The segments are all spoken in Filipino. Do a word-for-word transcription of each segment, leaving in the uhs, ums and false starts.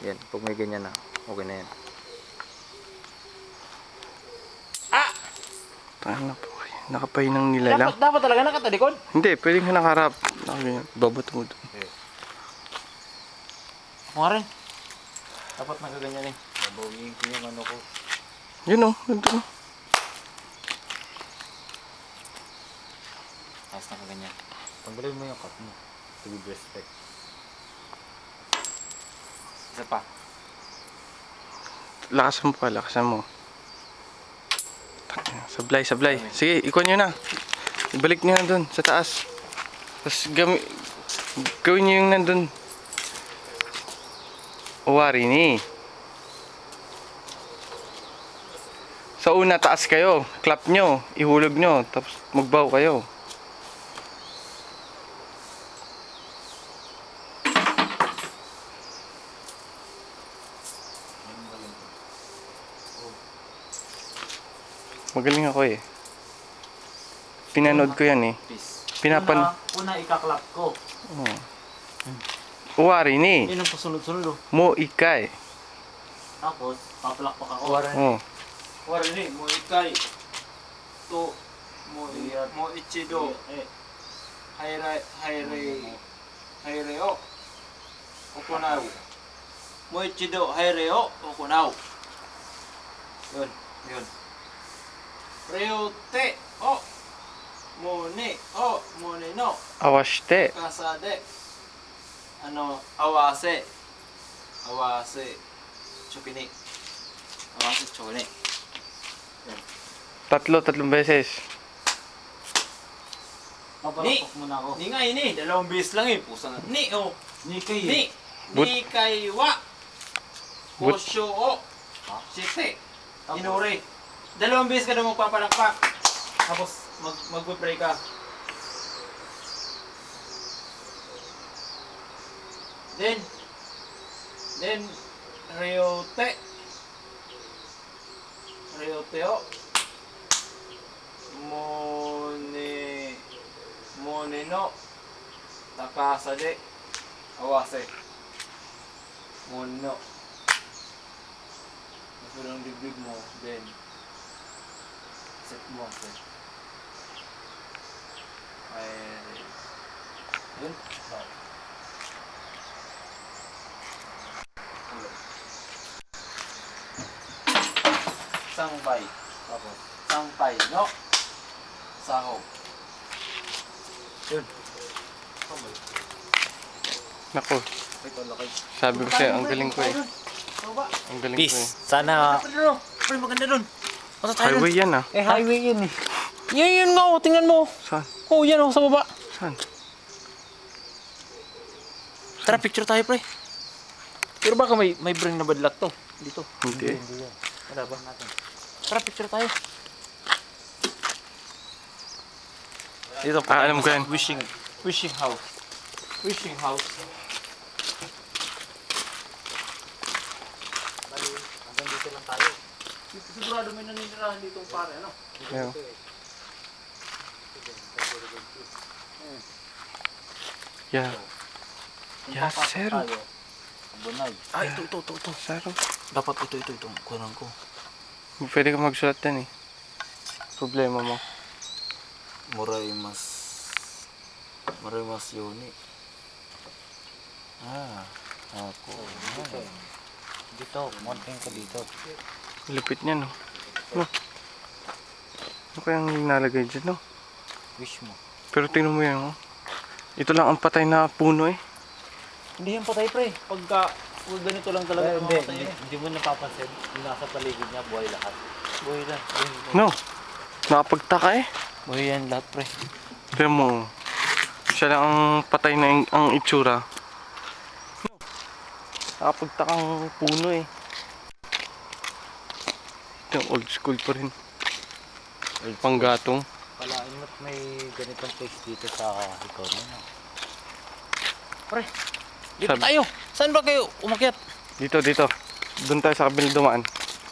Yan, pag may ganyan na, okay na yan. Ah! Paano po? Nakapahinang nila lang. Dapat, dapat talaga nakatalikod? Hindi, pwedeng ka nakaharap. Nakaganyan. Babat mo doon. Okay. Ako nga rin. Dapat nakaganyan eh. Nabawin ko yung ano ko. Yun o, yun doon. Tapos nakaganyan. Tanggalin mo yung cup mo. To with respect. Isa pa. Lakasan mo pa, lakasan mo. Sablay, sablay. Sige, ikuha nyo na. Ibalik nyo na dun, sa taas. Tapos gami gawin nyo yung nandun. Uwari ni. Sa una, taas kayo. Clap nyo, ihulog nyo. Tapos magbaw kayo. Magaling ako eh. Pinanood ko yan eh. Pinapan... Una, una ikaklap ko. Oh. Uwari ni. Yun ang pasunod-sunod oh. Mo ikay. Tapos, papalakpak ako. Oh. Wala ni, mo ikay. To, mo, mo ichido. Hayre, hayre, hayre o. Okunaw. Mo ichido, hayre o. Okunaw. Yun, yun. Ryote o. Mone o. Mone no. Awashite. Kasade. Ano, awase. Awase. Chokini. Awase chokini. Tatlo, tatlong beses. Ni, muna ako. ni nga ini, dalawang beses lang eh. Pusa nga. Ni o. Ni kay. Ni. But- Ni kay wa. But- Hosyo o. Site. Inuri. Dalawang beses ka daw magpapalakpak. Tapos mag magpe-pray ka. Then then Ryote. Ryote o. Mone Mone no. Takasade. Awase. Mone no. Ito lang dibdib mo. Then set mo. Set. Ay, yun. Sangbay. Tapos, sangpay, no? Saho. Yun. Nako, Ito, lakay. sabi ko sa'yo, ang galing ko eh. Ang galing ko eh. Peace. Sana. Pre, maganda dun. Punta tayo dun. Highway yan ah. Eh, highway yun eh. Yun, yun nga oh. Tingnan mo. Saan? Oh, yan oh, sa baba. Saan? Tara, picture tayo, pre. Pero baka may may bring na badlak to. Dito. Hindi. Wala ba natin? Tara, picture tayo. Dito po. Ah, alam ko yan. Wishing, wishing house. Wishing house. Bali, hanggang dito lang tayo. Sigurado may naninirahan dito pare, ano? Yeah. Yeah. Yeah, sir. Bunag. Ah, ito, ito, ito, ito. Sir. Dapat ito, ito, ito. Kunan ko. Pwede ka magsulat yan eh. Problema mo. Muray mas... Muray mas yuni. Ah, ako. Dito. Dito, mountain ka dito. Lupit niya no. No. Ano kayang nalagay dyan no? Wish mo. Pero tingnan mo yan oh. Ito lang ang patay na puno eh. Hindi yan patay, pre. Pagka pag ganito lang talaga Eh, hindi, mamatay hindi, eh. hindi mo napapansin. Yung nasa paligid niya, buhay lahat. Buhay lang. Buhay, buhay. No. Nakapagtaka eh. Buhay yan lahat, pre. Tingnan mo. Siya lang ang patay na yung, ang itsura. No. Nakapagtakang puno eh. Ito old school pa rin. Panggatong. Kalain mo't may ganitong place dito sa ikaw na. Pre, dito Sab- tayo. Saan ba kayo umakyat? Dito, dito. Doon tayo sa kabilang dumaan.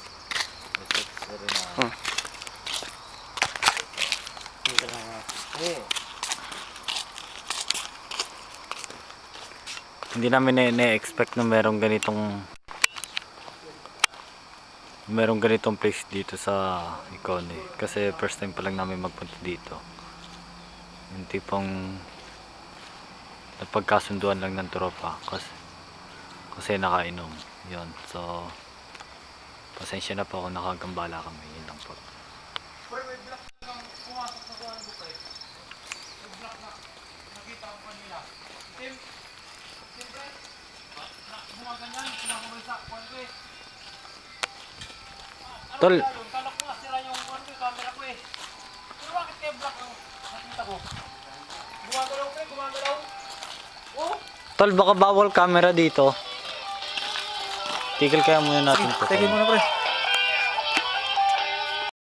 Hmm. Hindi namin na-expect na merong ganitong merong ganitong place dito sa Icone. Kasi first time pa lang namin magpunta dito. Yung tipong napagkasunduan lang ng tropa kasi, kasi nakainom. Yun. So, pasensya na po kung nakagambala kami. Yun lang po. Pre, may black kang pumasok sa kuha ng bukay. May black na nakita ko kanina. Tim, Tim, pre, na gumaganyan, sinakamay sa kuha ko eh. Ano Tol. kaya yun? Kala ko nga sira yung kuha ko, yung camera ko eh. Pero bakit kaya black ang nakita ko? Gumagalaw pre, gumagalaw. Oh! Tol, baka bawal camera dito. Tigil kaya muna natin ito. Tigil mo na pre.